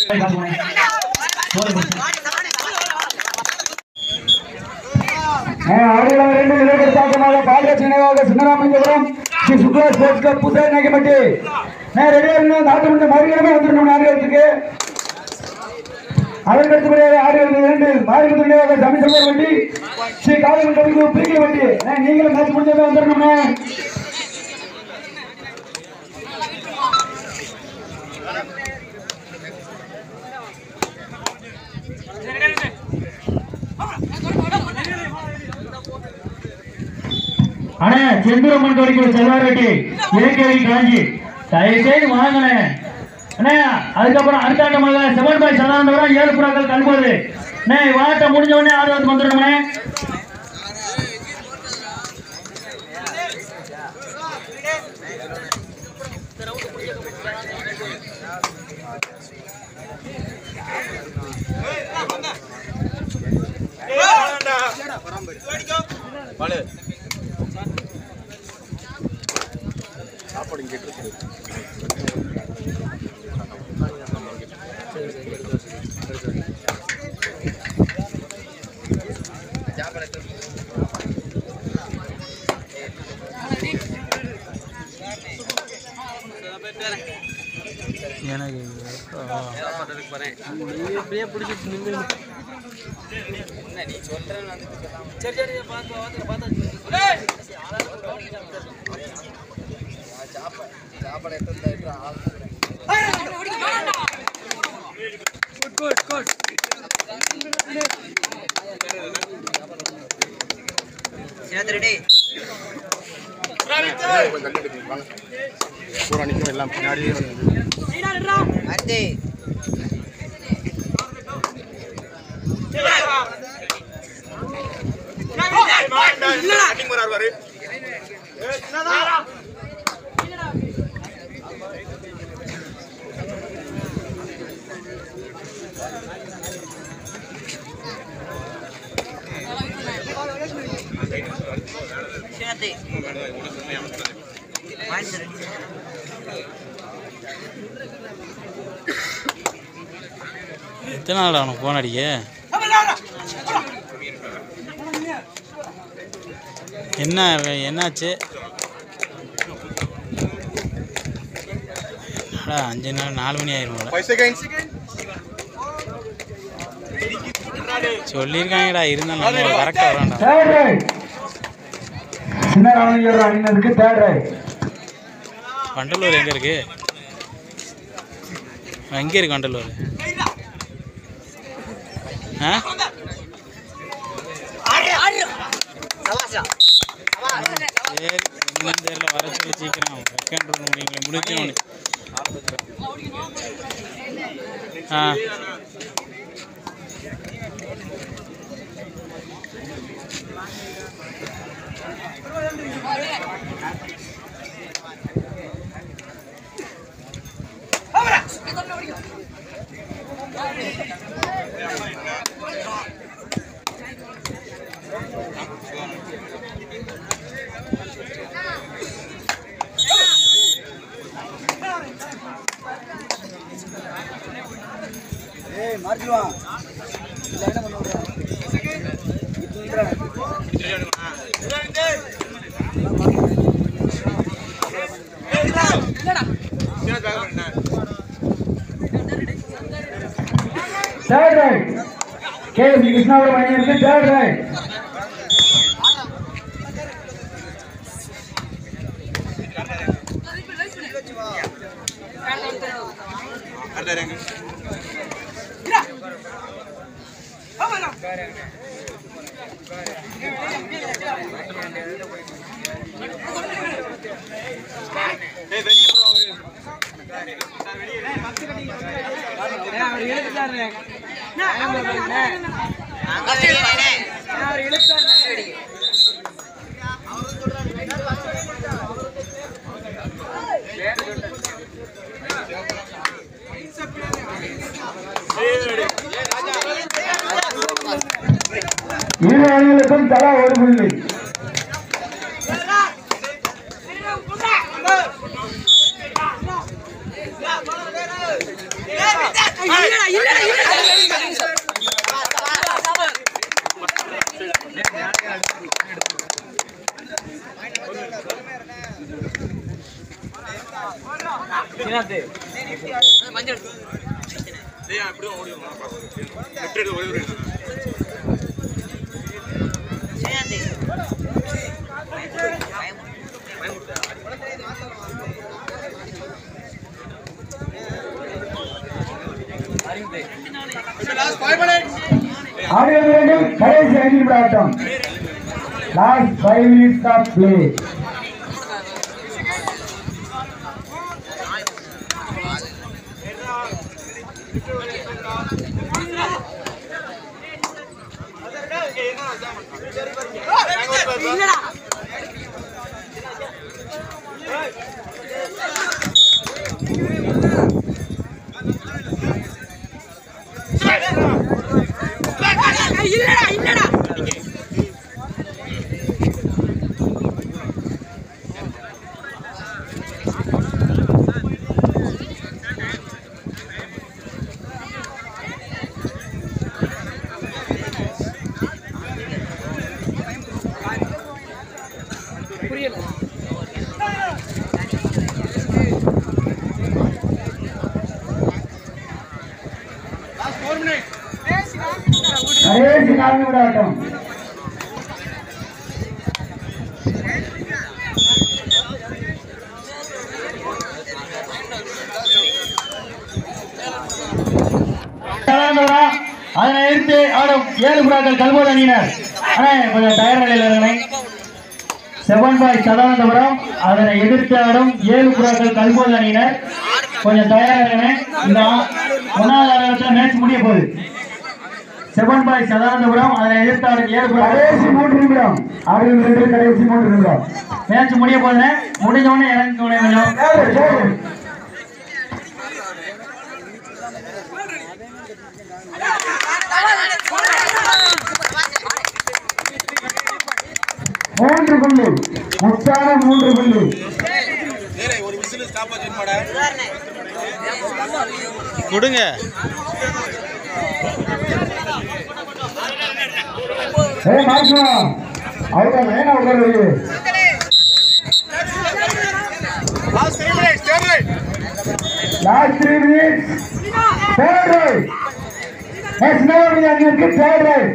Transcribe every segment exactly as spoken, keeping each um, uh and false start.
சின்னராமலிங்கபுரம் Shri Shukla sports club புதுசாக நினைக்கப்பட்டு நான் ரெடியாக இருந்தேன். நாட்டு மன்ற மறுகிழமை வந்துடணும் ஆடுகளுக்கு. அதற்கு அடுத்தபடியாக ஆடுகள் இரண்டு மாநில நினைவாக தமிழ்ச்செல்வர் வண்டி ஸ்ரீ காலமண்டலுக்கு பிரிக்கல் வண்டி நீங்களும் மேட்ச் முடிஞ்சவே வந்துடணுமே. அண்ணே செந்தூரம்மன் கோரிக்கை செல்வாரெட்டி இலக்கியவை காஞ்சி தயவு செய்து வாங்கினே அண்ணே. அதுக்கப்புறம் அடுத்த ஆட்டமாக செவன் பாய் சதானந்தபுரம் ஏழு புறாக்கள் கல்போது அண்ணே. வாட்டம் முடிஞ்ச உடனே ஆடு வந்து வந்துடணும்ண்ணே. சாப்பாடு இங்கே எனக்கு இப்படியே பிடிச்சிட்டு நின்று நீ சொல்றேன். சரி சரி பார்த்து பார்த்து சாப்பாடு எடுத்து குட் குட் ரெடி பூரா நிற்கும் எல்லாம் பின்னாடியே வந்து எத்தனை நாள் அவனுக்கு போன் அடிக்க என்ன என்னாச்சு? அஞ்சு நாள் நாலு மணி ஆயிரும் சொல்லியிருக்காங்கடா. இருந்தாலும் கரெக்டா வரான்டா. வண்டலூர் எங்க இருக்கு? எங்க இருக்கு வண்டலூர்? தெரியல வர சொல்லி சீக்கிரம் செகண்ட் முடியுங்களா முடிக்கணும். ஆ மார்ஜுவா இல்ல என்ன பண்ணுவாங்க third right K Krishnavar Mani third right Hey, வெளிய bro அவரு சார் வெளிய அவர் இழுத்தாரு நான் அவர் இழுத்தாரு அவர் சொல்றாரு இரு அணிகளுக்கும் தலா ஒரு புள்ளி. Last five minutes of play. கடைசி நான்கு நிமிட ஆட்டம். அதனை எடுத்து ஆடும் ஏழு புறாக்கள் கல்போது அணியினர் கொஞ்சம் தயார் நிலையில் இருந்தனை. செவன் பாய் சதானந்தபுரம் அதனை எதிர்த்து ஆடும் ஏழு புறாக்கள் கல்போது அணியினர் கொஞ்சம் தயாராக இருந்தன. இந்த ஒன்னாவது ஆட்டத்தில் மேட்ச் முடிய போகுது. செவன் பாய் சதானந்தபுரம் அதனை எதிர்த்து ஆடும் ஏழு கடைசி மூன்று நிமிடம் ஆறு நிமிடத்தில் கடைசி மூன்று நிமிடம் மேட்ச் முடிய போகுது. முடிஞ்ச உடனே இறங்கி கொஞ்சம் மூன்று புள்ளி முத்தான மூன்று புள்ளி கொடுங்க. Last three minutes, third right. Last three minutes, third right. Next number we are going to get third right.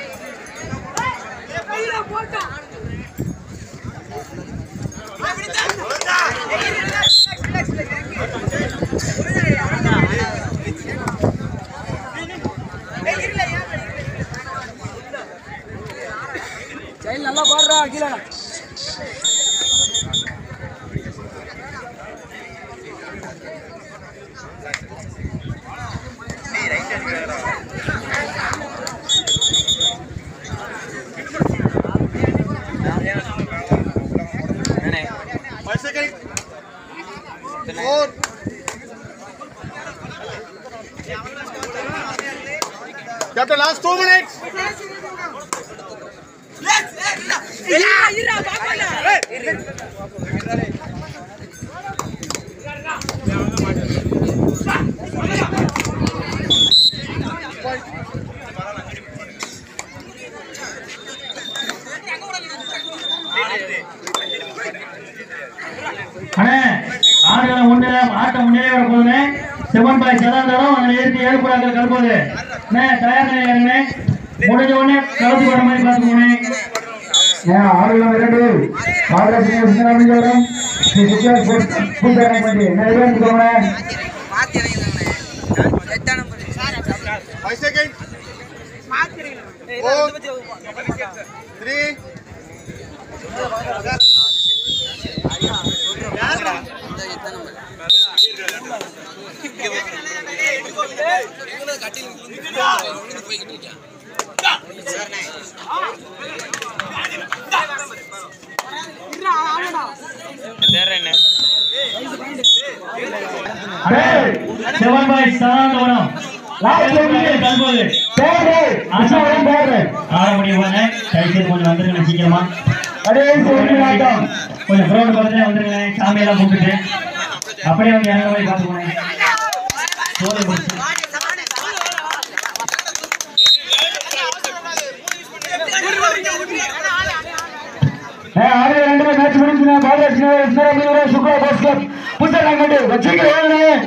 நல்லா பாடுறா கீழே Captain, last two minutes. ஆடுகளை முன்னே ஆட்டம் முன்னே வர போதுங்க. செவன் பாய் சதாந்தரம் அதனை எடுத்து ஏழு புறாக்கள் கல்போது தயார் நிலையில முடிஞ்ச உடனே கலந்து போற மாதிரி பார்த்துக்கோங்க. ஆடுகளம் இரண்டு செவன் பாய் சதாந்தரம் கல்போது ஆட முடியுமாங்க. கைது கொஞ்சம் வந்துருங்க சீக்கிரமா. கொஞ்சம் கிரௌண்ட் பக்கத்துல வந்துருங்க. சாமியெல்லாம் போட்டுட்டு அப்படியே வந்து இறங்க போய் பார்த்துக்கோங்க. சோலை முடிச்சு ரெண்டு மேட்ச் முடிஞ்சுனா பாலகிருஷ்ண சுக்ரா பாஸ்கர் புத்தகம் மட்டும் வச்சுக்கிறேன்.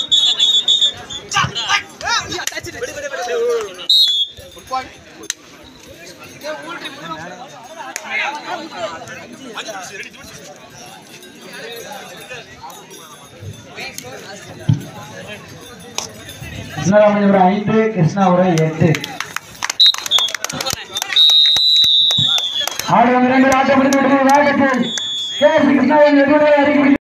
கிருஷ்ணராமபுரம் ஐந்து கிருஷ்ணாபுரம் எட்டு. ஆடு வந்து ரெண்டு ஆட்டப்படுத்தி விடுவது வேகத்தில் கே எஸ் கிருஷ்ணாவின் எதிர்ப்பு அறிக்கை